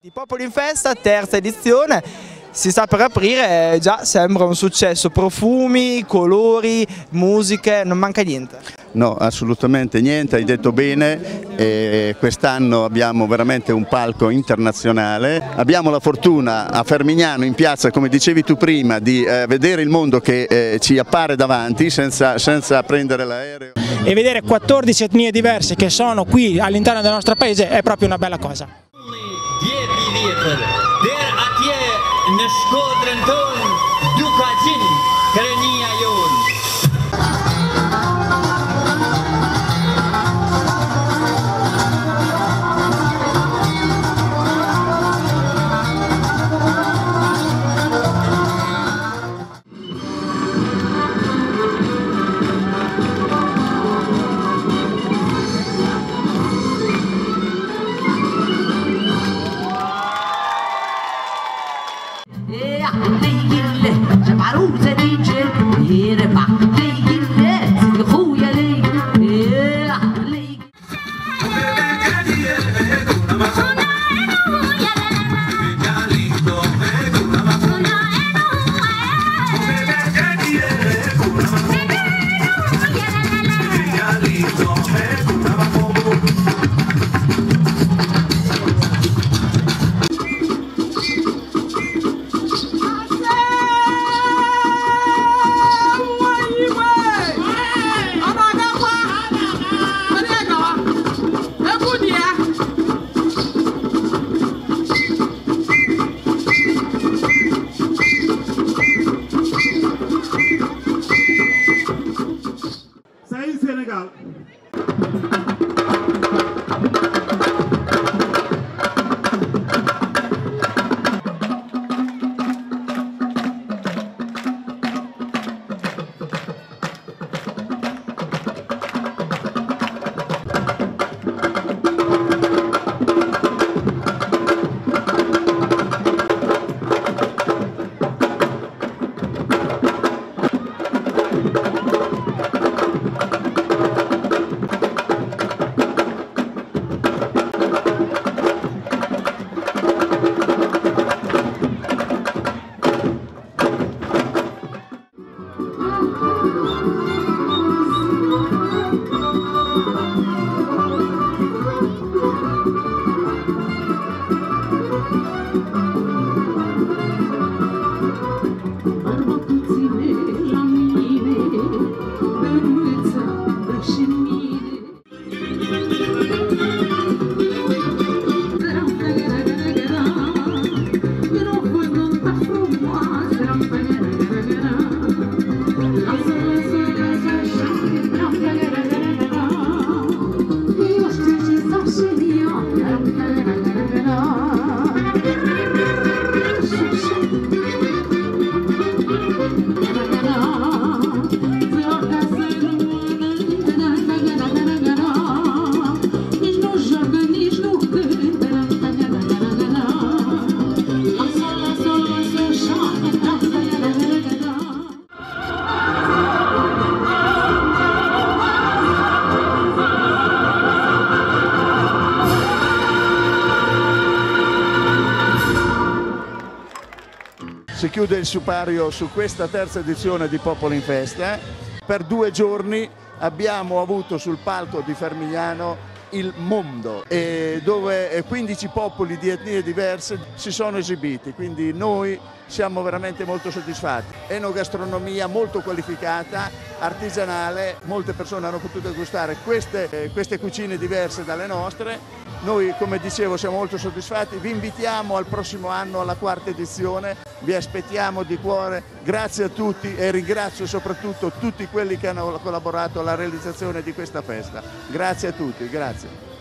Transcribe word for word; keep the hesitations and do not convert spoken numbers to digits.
Di Popoli in Festa, terza edizione, si sta per aprire, già sembra un successo, profumi, colori, musiche, non manca niente. No, assolutamente niente, hai detto bene, e quest'anno abbiamo veramente un palco internazionale, abbiamo la fortuna a Fermignano in piazza, come dicevi tu prima, di eh, vedere il mondo che eh, ci appare davanti senza, senza prendere l'aereo. E vedere quattordici etnie diverse che sono qui all'interno del nostro paese è proprio una bella cosa. Der atje në Shkodrën tonë duka gjin krenia jonë. Senegal. Si chiude il sipario su questa terza edizione di Popoli in Festa. Per due giorni abbiamo avuto sul palco di Fermignano il mondo, e dove quindici popoli di etnie diverse si sono esibiti, quindi noi siamo veramente molto soddisfatti. Enogastronomia molto qualificata, artigianale, molte persone hanno potuto gustare queste, eh, queste cucine diverse dalle nostre. Noi, come dicevo, siamo molto soddisfatti, vi invitiamo al prossimo anno alla quarta edizione, vi aspettiamo di cuore, grazie a tutti e ringrazio soprattutto tutti quelli che hanno collaborato alla realizzazione di questa festa. Grazie a tutti, grazie.